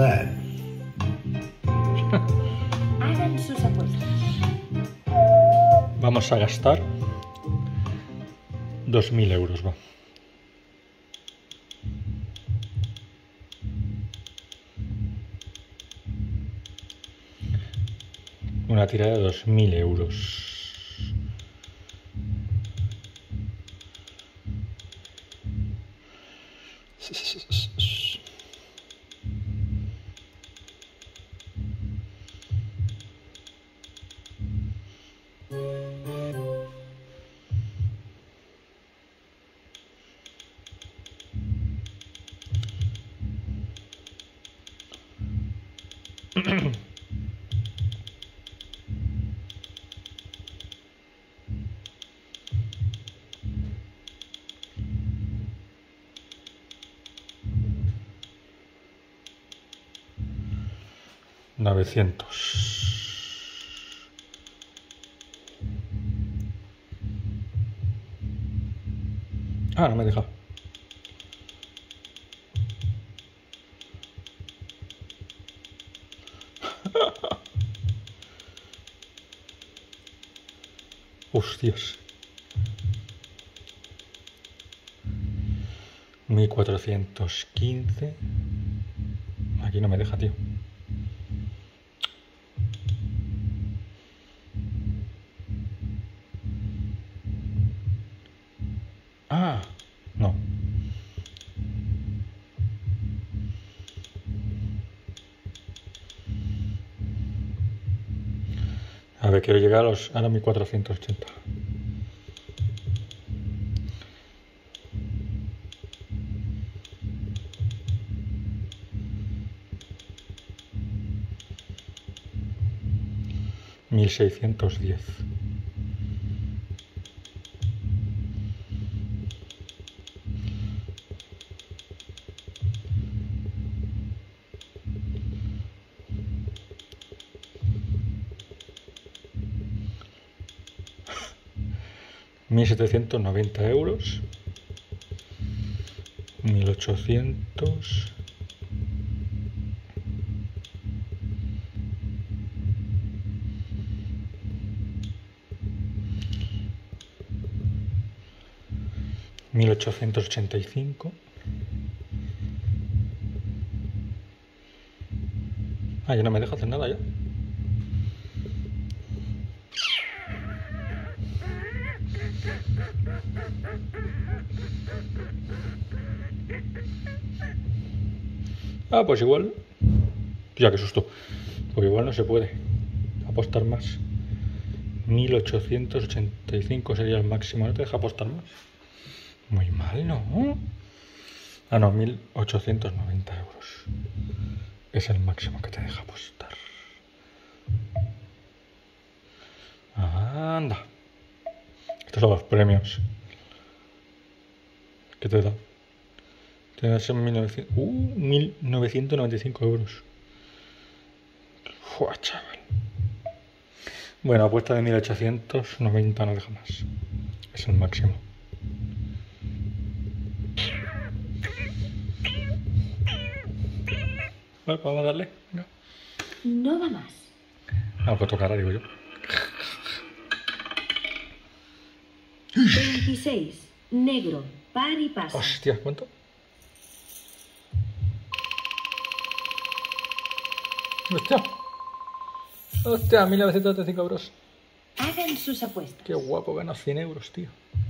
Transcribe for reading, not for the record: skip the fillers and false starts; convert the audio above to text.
that. Hagan sus apuestas. Vamos a gastar 2.000 euros, va. Una tirada de 2.000 euros. $900. Ah, no me deja. Hostias. 1415. Aquí no me deja, tío. Ah, no. A ver, quiero llegar a los 1480. $1.610. €1.790. 1.800. $1.885. Ah, ya no me deja hacer nada ya. Ah, pues igual. Ya, qué susto. Pues igual no se puede apostar más. 1.885 sería el máximo. ¿No te deja apostar más? Muy mal, ¿no? Ah, no, 1.890 euros. Es el máximo que te deja apostar. Anda. Estos son los premios. ¿Qué te da? Te da 1.995 euros. Fua, chaval. Bueno, apuesta de 1.890 no deja más. Es el máximo. Vale, vamos a darle. Venga. No va más. Ah, pues tocará, digo yo. 26. Negro. Par y pasa. Hostia, ¿cuánto? Hostia. Hostia, 1.935 euros. Hagan sus apuestas. Qué guapo, gana 100 euros, tío.